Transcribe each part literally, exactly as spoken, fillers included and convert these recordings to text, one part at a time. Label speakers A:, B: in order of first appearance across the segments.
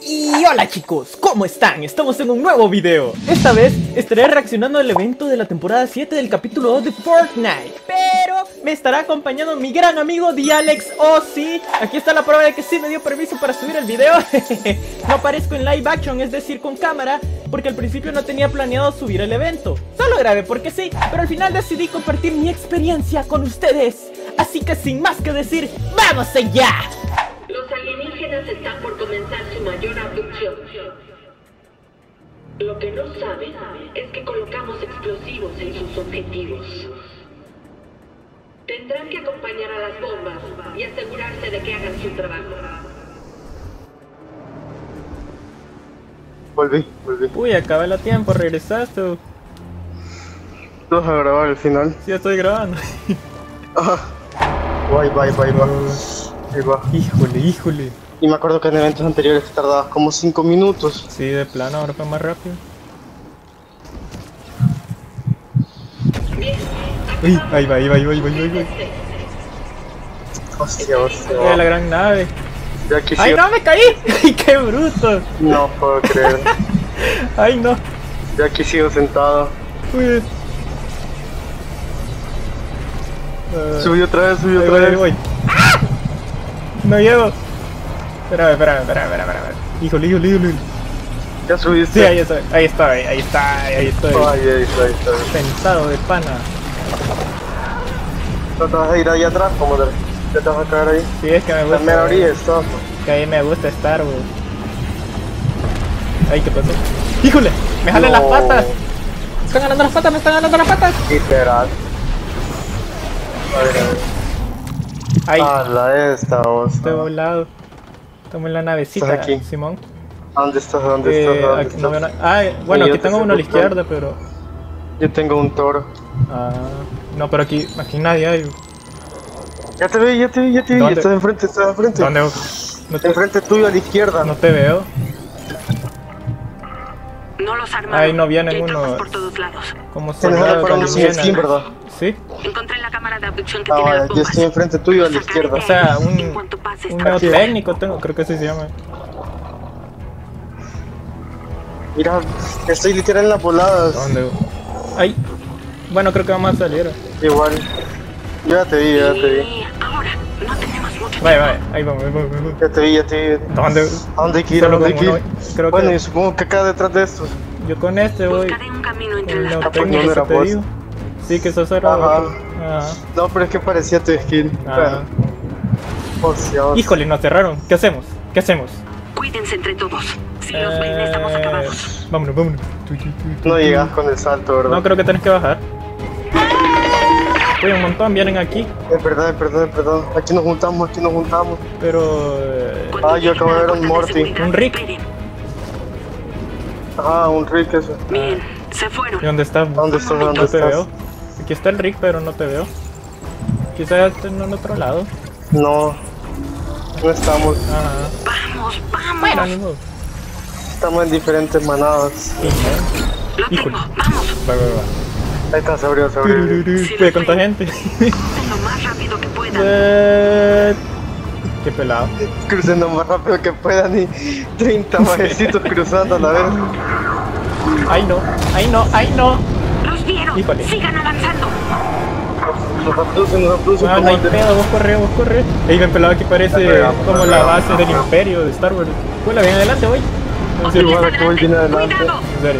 A: Y hola chicos, ¿cómo están? Estamos en un nuevo video. Esta vez estaré reaccionando al evento de la temporada siete del capítulo dos de Fortnite. Pero me estará acompañando mi gran amigo Dialex Ozzy. Aquí está la prueba de que sí me dio permiso para subir el video. No aparezco en live action, es decir con cámara, porque al principio no tenía planeado subir el evento. Solo grabé porque sí, pero al final decidí compartir mi experiencia con ustedes. Así que sin más que decir, ¡vamos allá!
B: Los alienígenas están por comenzar su mayor abducción. Lo que no saben es que colocamos explosivos en sus objetivos. Tendrán que acompañar a las bombas y asegurarse de que hagan su trabajo.
C: Volví, volví.
A: Uy, acabé el tiempo, regresaste.
C: ¿Tú vas a grabar el final?
A: Sí, estoy grabando.
C: Ajá. Bye, bye, bye, bye. Ahí va.
A: Híjole, híjole.
C: Y me acuerdo que en eventos anteriores tardabas como cinco minutos.
A: Sí, de plano, ahora fue más rápido. Uy, ahí va, ahí va, ahí va, ahí va, ahí va.
C: Hostia, hostia.
A: Mira la gran nave.
C: Ya quisiera...
A: ¡Ay, no, me caí! ¡Ay, qué bruto!
C: No puedo creer.
A: ¡Ay, no!
C: Ya aquí sigo sentado.
A: Uy. Uh,
C: Subí otra vez, subí
A: ahí
C: otra
A: voy,
C: vez.
A: ahí voy. ¡Ah! No llego. Espérame, espérame, espérame, espérame, espérame. Híjole, híjole, híjole.
C: Ya subiste.
A: Sí, ahí estoy, ahí estoy, ahí está, ahí estoy.
C: Ay, ahí está, ahí está.
A: Pensado de pana.
C: ¿No te vas a ir ahí atrás? ¿Cómo te, ya te vas a caer ahí?
A: Sí, es que me
C: La
A: gusta.
C: mera orilla está.
A: Que ahí me gusta estar, güey. Ay, ¿qué pasó? ¡Híjole! ¡Me jalan
C: No.
A: las patas! ¡Me están ganando las patas! ¡Me están ganando las patas!
C: Literal. A ver, a ver.
A: ¡Ay!
C: Ah, la esta, vos.
A: Estoy volado. Estamos en la navecita,
C: ¿Estás aquí?
A: Simón.
C: ¿Dónde estás? ¿Dónde
A: Eh,
C: estás? ¿Dónde
A: aquí,
C: estás?
A: no veo na- ah, bueno,
C: Sí, yo
A: aquí
C: te
A: tengo
C: sé
A: uno a la
C: buscar.
A: izquierda, pero...
C: Yo tengo un toro.
A: Ah, no, pero aquí, aquí nadie hay.
C: Ya te vi, ya te vi, ya te vi.
A: ¿Dónde?
C: Estás enfrente, estás enfrente.
A: ¿Dónde? No te,
C: Enfrente tuyo a la izquierda.
A: no te veo.
B: No los armaron.
A: Ahí no vienen
B: y hay
A: uno.
B: tropas por todos lados.
A: Como
C: Tienes
A: soldado
C: para uno sin
A: alienígena.
C: skin, ¿verdad?
A: Sí.
B: Encontré la cámara de abducción que
C: Ah,
B: tiene
C: vale,
B: las
C: yo
B: bombas.
C: estoy enfrente tuyo a la izquierda.
A: O sea, un,
B: En cuanto pase
A: un
B: esta-
A: neo técnico tengo, creo que así se llama.
C: Mira, estoy literal en las voladas.
A: ¿Dónde? Ay. Bueno, creo que vamos a salir.
C: Igual. Yo ya te vi, ya te vi.
B: Y ahora, no tenemos mucho
A: Vaya,
B: tiempo.
A: vaya. Ahí vamos, ahí vamos, ahí vamos.
C: Ya te vi, ya te vi.
A: ¿Dónde?
C: ¿A dónde hay que ir? ¿A
A: Solo
C: dónde hay
A: con
C: que
A: uno,
C: ir?
A: creo
C: Bueno,
A: que-
C: y supongo que acá detrás de estos.
A: Yo con este voy.
B: Buscaré un camino entre
A: El
B: las
A: neo
B: patrullas.
A: técnico
C: ¿no
A: que
C: era
A: te
C: vos?
A: digo. Sí, que sos era
C: Ajá.
A: otro. Ajá.
C: No, pero es que parecía tu skin.
A: Ajá.
C: Hostia, hostia.
A: Híjole, nos cerraron. ¿Qué hacemos? ¿Qué hacemos?
B: Cuídense entre todos. Si los ven, estamos
A: Eh,
B: acabados.
A: vámonos, vámonos. Tu, tu, tu, tu,
C: No
A: tu.
C: llegas con el salto, ¿verdad?
A: No, creo que tenés que bajar. Uy, un montón vienen aquí,
C: Es verdad, es verdad, es verdad. Aquí nos juntamos, aquí nos juntamos.
A: pero... eh,
B: Cuando
C: Ah, yo
B: lleguen
C: acabo
B: a
C: de
B: la
C: ver un
B: puerta
C: Morty.
B: seguridad,
A: Un Rick.
B: esperen.
C: Ah, un Rick eso.
B: Bien, se fueron.
A: ¿Y dónde estás?
C: ¿Dónde estás? ¿Dónde
A: No te
C: estás?
A: veo. Aquí está el Rick, pero no te veo. Quizás estén en otro lado.
C: No, no estamos.
A: Ajá.
B: Vamos, vamos.
A: Bueno, ni modo.
C: Estamos en diferentes manadas.
A: Sí, ¿no?
B: Lo tengo,
A: Híjole.
B: vamos.
A: Va, va, va.
C: Ahí está, se abrió, se abrió.
A: Tururú, Puede con tanta gente.
B: Lo más rápido que puedan.
A: Eh, Qué pelado.
C: Crucen lo más rápido que puedan y treinta majecitos cruzando a la vez.
A: Ay no, ay no, ay no.
B: Los vieron.
A: Híjole.
B: Sigan avanzando.
C: Nos abducen, nos abducen.
A: Ah, no hay
C: como de-
A: pedo, vos corre, vos corre. Ey, ven pelado, aquí parece como la base del imperio de Star Wars. Vuela bien adelante, voy. En
C: Sí,
A: serio,
C: bueno, que voy bien adelante.
B: Cuidado.
A: en serio.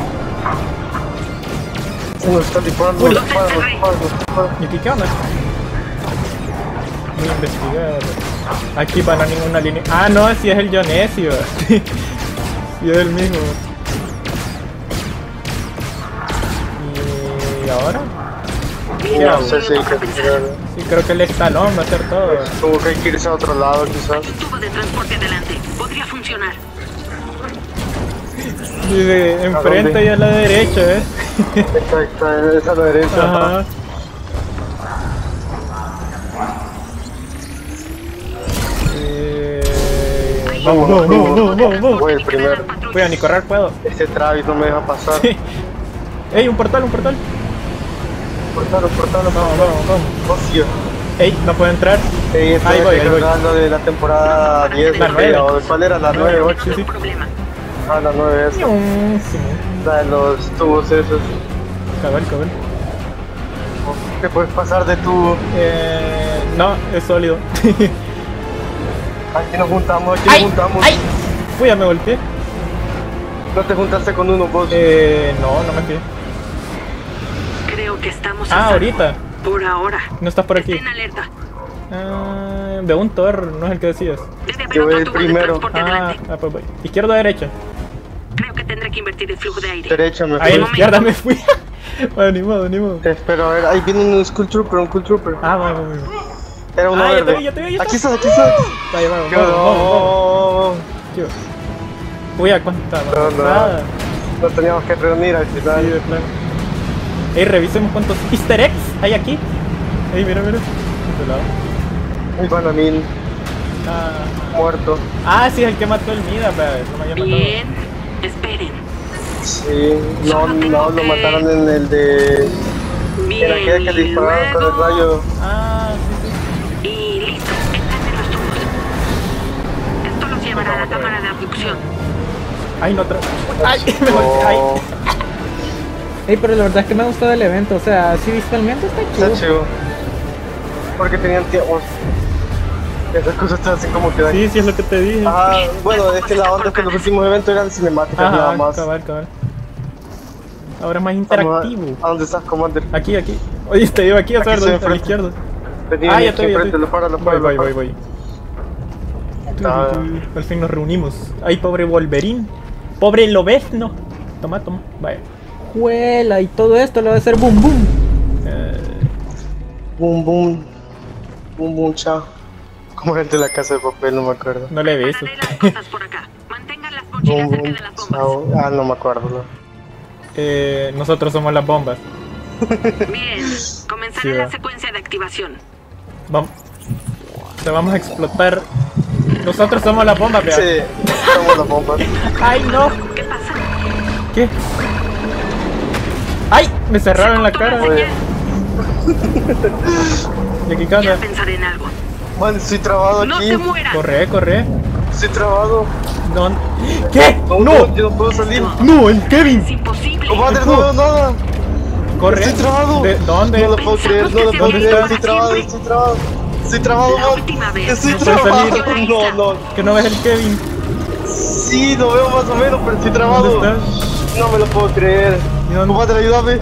C: Se nos está disparando,
A: Uy.
C: nos disparan, nos disparan, nos disparan.
A: ¿Y aquí qué onda? Voy a investigar. Aquí para no ninguna línea. Ah, no, si es el Jonesio. Si es el mismo. ¿Y ahora? ¿Qué
C: No
A: hago?
C: sé si hay que tirar.
A: Sí, creo que el estalón va a hacer todo.
C: Como que hay que irse a otro lado, quizás.
B: Hay un tubo de transporte adelante. Podría funcionar.
A: Y de enfrente
C: dónde?
A: y a la derecha, ¿eh?
C: Está, está, es a la derecha.
A: Ajá. Eh, Vamos, vamos, vamos, vamos, vamos, vamos.
C: Voy el primero.
A: Voy a ni correr puedo.
C: Este Travis no me deja pasar.
A: Sí. Ey, un portal, un portal.
C: Portalo, portalo.
A: Vamos, vamos, vamos.
C: Hostia.
A: Ey, no puedo entrar.
C: Sí, estoy
A: Ahí voy, ahí voy.
C: recordando de la temporada diez,
A: La nueve.
C: o ¿cuál era? La nueve, ocho.
A: Sí, sí.
B: Problema.
C: Ah, la nueve esa.
A: Mm, sí.
C: La de los tubos esos.
A: Cabal, cabal.
C: ¿Qué puedes pasar de tubo?
A: Eh, no, es sólido.
C: Aquí nos juntamos, aquí
A: ¡Ay!
C: nos juntamos.
A: ¡Ay! Uy, ya me golpeé.
C: ¿No te juntaste con uno vos?
A: Eh, no, no me quedé.
B: Creo que estamos a
A: Ah,
B: salvo.
A: ahorita.
B: Por ahora.
A: No estás por aquí.
B: Estén alerta.
A: Ah, de un Thor, no es el que decías.
B: Debe haber
C: Yo voy
B: otro
C: el
B: tubo de
C: primero.
B: transporte
A: Ah,
B: adelante.
A: ah, pues voy. ¿Izquierda o derecha?
B: Creo que tendré que invertir el flujo de aire.
C: Derecha, me
A: Ahí a la
C: fui.
A: izquierda me fui. Bueno, ni modo, ni modo.
C: Te espero, a ver, ahí viene un Skull Trooper, un Cool Trooper.
A: Ah, vamos, vamos.
C: Era uno
A: Ah, ya te
C: verde.
A: vi, ya te vi, ya
C: Aquí
A: está.
C: estás, aquí estás.
A: Vaya, vamos,
C: Yo
A: vamos, vamos, vamos.
C: no.
A: Tío. Uy, a cuánta
C: No, no.
A: avanzada.
C: Nos teníamos que reunir al
A: Sí,
C: final.
A: de plano. Ey, revisemos cuántos easter eggs hay aquí. Ey, mira, mira. De este lado.
C: El Banamín
A: Ah,
C: muerto.
A: ah, sí, es el que mató el Mida, pero no me había matado.
B: Bien. Esperen.
C: Sí, no, no, lo mataron en el de.
B: Bien.
C: En aquel que le dispararon con el
B: luego-
C: rayo.
A: Ah, sí,
B: Y listo. Están en los tubos. Esto los llevará a la cámara de abducción.
A: sí. Ay, no, otra. Ay, me golpeé. Ay.
C: Oh,
A: Ey, pero la verdad es que me ha gustado el evento. O sea, así visualmente está chido.
C: está chido. Porque tenían tiempo. Esas cosas están así como que de aquí.
A: Sí, sí, es lo que te dije.
C: Ah, bueno, es que la onda es que los últimos eventos eran cinemáticas nada
A: Ajá,
C: más.
A: cabal, cabal. Ahora es más
C: Vamos
A: interactivo.
C: a, ¿a dónde estás, Commander?
A: Aquí, aquí. Oye, te digo aquí, a
C: Aquí
A: saber
C: estoy
A: dónde está a la
C: enfrente.
A: izquierda.
C: Vení,
A: Ah,
C: vení,
A: ya
C: aquí
A: te vi, ya te
C: enfrente,
A: vi.
C: lo para, lo
A: Voy,
C: para,
A: voy,
C: lo
A: voy,
C: para.
A: voy.
C: Está-
A: Al fin nos reunimos. Ay, pobre Wolverine. Pobre Lobezno. Toma, toma. Vaya. Juela, y todo esto lo va a hacer boom boom. Eh,
C: Boom, boom. Boom, boom, chao. ¿Cómo era el de la casa de papel? No me acuerdo.
A: no le he visto.
B: Mandaré las cosas por acá. Mantengan las mochilas
C: Boom,
B: cerca
C: boom,
B: de las bombas.
C: chao. Ah, no me acuerdo. No.
A: Eh, nosotros somos las bombas.
B: Bien. Comenzaré
A: Sí,
B: la
A: va.
B: secuencia de activación.
A: Vamos. Te vamos a explotar. Nosotros somos las bombas, vea.
C: Sí, somos las bombas.
A: Ay, no.
B: ¿Qué pasa?
A: ¿Qué? ¡Ay! Me cerraron la cara.
B: Cortó la señal.
A: ¿Y aquí qué
B: Ya
A: onda?
B: pensaré en algo.
C: Man, estoy trabado
B: No
C: aquí.
B: se mueran.
A: Corre, corre.
C: Estoy trabado.
A: ¿Dónde? ¿Qué?
C: No,
A: ¡No!
C: yo no puedo salir.
A: ¡No! ¡El
B: Es
A: Kevin!
B: imposible.
C: Commander, no veo nada.
A: ¡Corre!
C: Estoy trabado.
A: ¿De dónde?
C: No lo puedo creer, no lo puedo
A: ¿Dónde
C: creer.
A: estás?
C: Estoy trabado, estoy trabado. Estoy trabado,
B: La
C: man.
B: última vez.
C: Estoy
A: No puedes
C: trabado.
A: salir.
C: No, no.
A: ¿Que no ves el Kevin?
C: Sí, lo veo más o menos, pero estoy trabado.
A: ¿Dónde estás?
C: No me lo puedo creer.
A: ¿Y dónde?
C: Commander, ayúdame.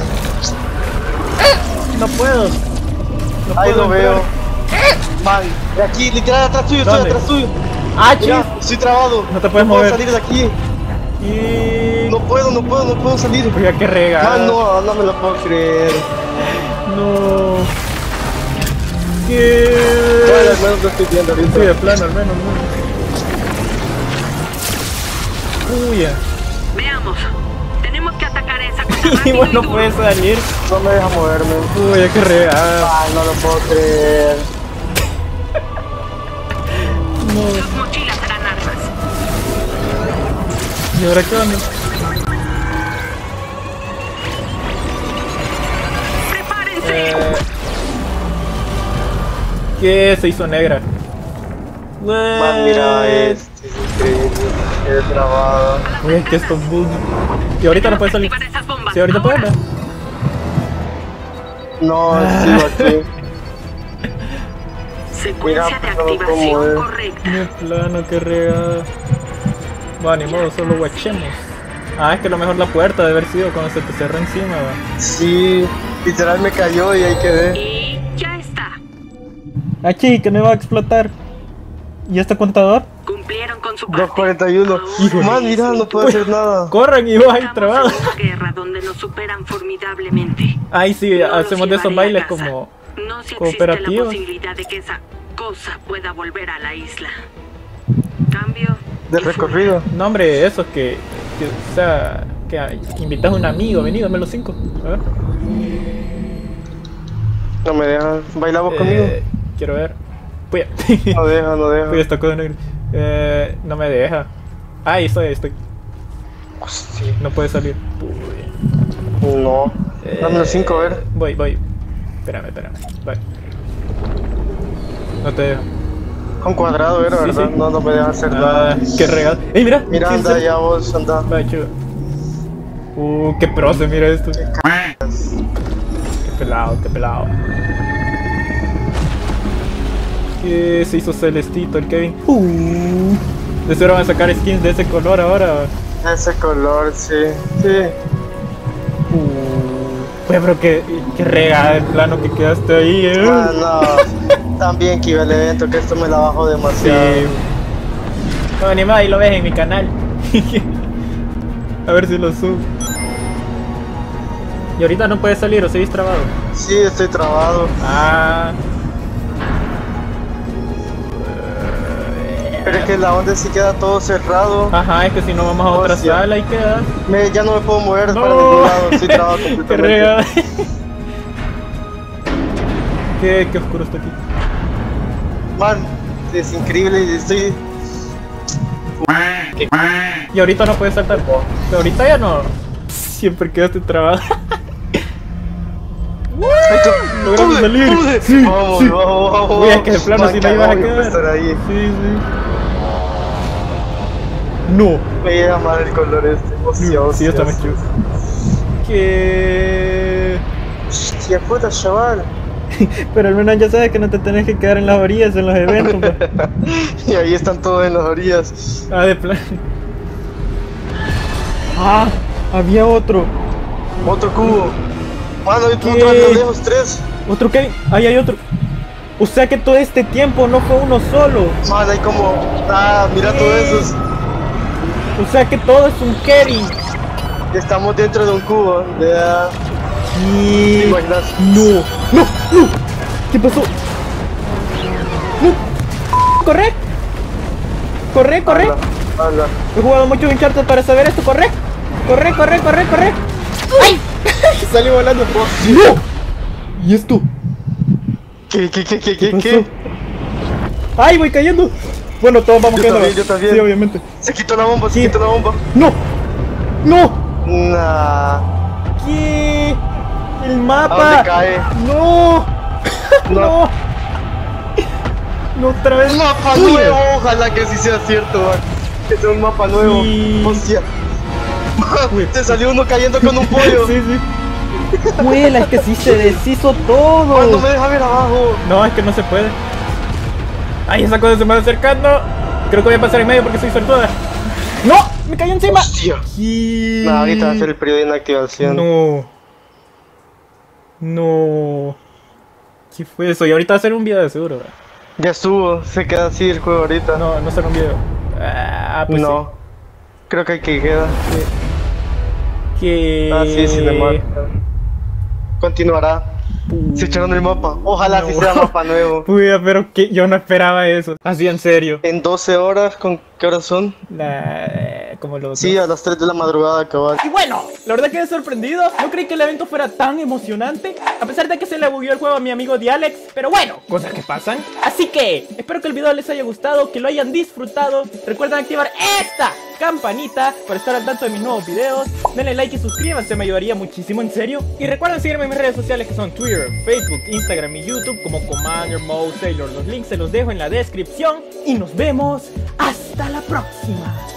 A: No puedo. No
C: Ahí
A: puedo
C: lo veo.
A: entrar.
C: Man, de aquí, literal, atrás tuyo, estoy
A: ¿Dónde?
C: atrás tuyo.
A: ¡Ah,
C: Mira,
A: chis!
C: estoy trabado.
A: No te puedes
C: puedo
A: mover.
C: salir de aquí.
A: Y...
C: No puedo, no puedo, no puedo salir.
A: Oiga, qué regada.
C: Man, no, no me lo puedo creer.
A: No.
C: Bueno,
A: ¿Qué?
C: al menos lo estoy viendo
A: Sí,
C: ahorita.
A: de plano, al menos. ¿No? Uy, ya.
B: Veamos. Tenemos que atacar a esa cosa
A: Y
B: rápido y
A: bueno,
B: duro.
A: puede salir.
C: No me deja moverme.
A: Uy, ya, qué regada.
C: Ay, no lo puedo creer.
A: No.
B: Sus mochilas serán armas.
A: ¿Y ahora qué onda?
B: ¡Prepárense!
A: Eh... ¿Qué? Se hizo negra.
C: Man, mira, este es increíble. Quedé trabado.
A: Uy, es que esto es bug. Y ahorita no puede salir.
B: Activar esas bombas.
A: Sí, ahorita puede,
B: Ahora.
A: ¿no?
C: No, sigo aquí.
B: Secuencia
C: Mira,
B: de
C: no lo puedo
B: activación
C: mover.
B: correcta.
A: De plano, qué regada. Bueno, ni modo, solo guachemos. Ah, es que a lo mejor la puerta debe haber sido cuando se te cerró encima, va.
C: Sí, literal me cayó y ahí quedé.
B: Y ya está.
A: Aquí, que me va a explotar. ¿Y este contador?
B: Cumplieron con su parte.
C: dos cuarenta y uno.
A: Híjole.
C: Man, mira, no puedo hacer nada.
A: Corran y vas ahí
B: Estamos
A: trabado.
B: en una guerra donde nos superan formidablemente.
A: Ay, sí,
B: No los
A: hacemos de esos
B: llevaré a
A: bailes
B: casa.
A: como
B: No se existe la
A: cooperativos.
B: posibilidad de que esa cosa pueda volver a la isla. Cambio
C: De
B: y
C: recorrido.
A: No, hombre, esos que, que o sea, que invitas a un amigo, vení, dame los cinco. A ver.
C: No me deja. ¿Bailamos conmigo?
A: Eh, quiero ver. Puya.
C: No deja, no deja.
A: Puya, esta cosa negra. Eh, no me deja. Ah, ahí estoy, ahí estoy.
C: Hostia.
A: No puede salir. Puya.
C: No. Dame los cinco, a ver.
A: Voy, voy. Espérame, espérame. Voy. No te dejo.
C: Con cuadrado era,
A: Sí,
C: ¿verdad?
A: sí.
C: No, no me dejan hacer
A: Ah,
C: nada.
A: qué regalo. ¡Ey, mira!
C: Mira,
A: Sí,
C: anda
A: sí.
C: ya vos, anda.
A: Va, chido. Uh, qué pro se mira esto. Qué pelado, qué pelado. Que se hizo celestito el Kevin. Uh, de seguro van a sacar skins de ese color ahora.
C: Ese color, sí. Sí.
A: Uh, pues, pero que, que regada el plano que quedaste ahí, eh.
C: Ah, no. También que iba el evento, que esto me la bajo demasiado.
A: Sí. No, ni más, ahí lo ves en mi canal. A ver si lo subo. Y ahorita no puedes salir o seguís trabado.
C: Sí, estoy trabado.
A: Ah.
C: Pero es que la onda sí queda todo cerrado.
A: Ajá, es que si no vamos a otra
C: Hostia.
A: sala y queda.
C: Me, ya no me puedo mover
A: No.
C: para ningún lado, estoy trabado
A: Qué
C: completamente.
A: regada. qué, qué oscuro está aquí.
C: Man, es increíble y estoy...
A: Y ahorita no puedes saltar. Pero ahorita ya no. Siempre quedaste trabado. Logramos
C: ¡Pude!
A: salir.
C: ¡Pude!
A: Sí,
C: Vamos,
A: sí.
C: vamos, vamos.
A: Uy, es que de plano
C: Man,
A: si
C: qué
A: no ibas a
C: agobio
A: quedar.
C: estar ahí.
A: Sí, sí. No.
C: Me llega mal el color este. Hostia,
A: Sí, está muy
C: hostias.
A: chido. Que.
C: Hostia puta, chaval.
A: Pero al menos ya sabes que no te tenés que quedar en las orillas en los eventos. Pa.
C: Y ahí están todos en las orillas.
A: Ah, de plan. Ah, había otro.
C: Otro cubo. Mano, hay
A: ¿Qué?
C: otro a lo lejos, tres.
A: Otro Kevin. Ahí hay otro. O sea que todo este tiempo no fue uno solo.
C: Man, hay como... Ah, mira
A: ¿Qué?
C: todos esos.
A: O sea que todo es un Kevin.
C: Estamos dentro de un cubo. Vea.
A: ¿Qué?
C: ¿Te imaginas?
A: No, no, no. ¿Qué pasó? No. Corre. Corre, corre.
C: Habla, habla.
A: He jugado mucho Uncharted para saber esto. Corre. Corre, corre, corre, corre. ¡Ay! Salió volando. ¡No! ¿Y esto?
C: ¿Qué, qué, qué, qué,
A: ¿Qué
C: qué,
A: pasó?
C: qué?
A: ¡Ay, voy cayendo! Bueno, todos vamos
C: Yo
A: cayendo.
C: también, yo también.
A: Sí, obviamente.
C: Se quitó la bomba, se
A: ¿Qué?
C: quitó la bomba.
A: ¡No! ¡No!
C: Nah.
A: ¿Qué? ¡El
C: ¿A
A: mapa!
C: dónde cae?
A: ¡No!
C: No.
A: ¡No! ¡No, otra vez!
C: Un mapa
A: Uy.
C: nuevo, ojalá que sí sea cierto, man. Que sea un mapa nuevo.
A: Sí.
C: Hostia.
A: Uy.
C: Te salió uno cayendo con un pollo.
A: Sí, sí. Huela, es que sí se deshizo todo.
C: Cuando me deja ver abajo.
A: No, es que no se puede. Ay, esa cosa se me va acercando. Creo que voy a pasar en medio porque soy sortuda. ¡No! ¡Me cayó encima!
C: Hostia.
A: ¿Qué?
C: Nah, ahorita va a hacer el periodo de inactivación.
A: No. No. ¿Qué fue eso? Y ahorita va a hacer un video de seguro, ¿verdad?
C: Ya estuvo, se queda así el juego ahorita.
A: No, no será un video. Ah, pues
C: no. Creo que aquí queda.
A: sí. Que...
C: Ah, sí, cinemática. Continuará. Se echaron el mapa. Ojalá
A: No.
C: sí sea mapa nuevo.
A: Puya, pero que yo no esperaba eso. Así en serio.
C: En doce horas, ¿con qué horas son?
A: La... Como los
C: Sí, a las tres de la madrugada, cabal.
A: Y bueno, la verdad quedé sorprendido. No creí que el evento fuera tan emocionante, a pesar de que se le bugueó el juego a mi amigo Dialex. Pero bueno, cosas que pasan. Así que espero que el video les haya gustado, que lo hayan disfrutado. Recuerden activar esta campanita para estar al tanto de mis nuevos videos. Denle like y suscríbanse, me ayudaría muchísimo, en serio. Y recuerden seguirme en mis redes sociales, que son Twitter, Facebook, Instagram y YouTube, como Commander Moe Sailor. Los links se los dejo en la descripción. Y nos vemos hasta la próxima.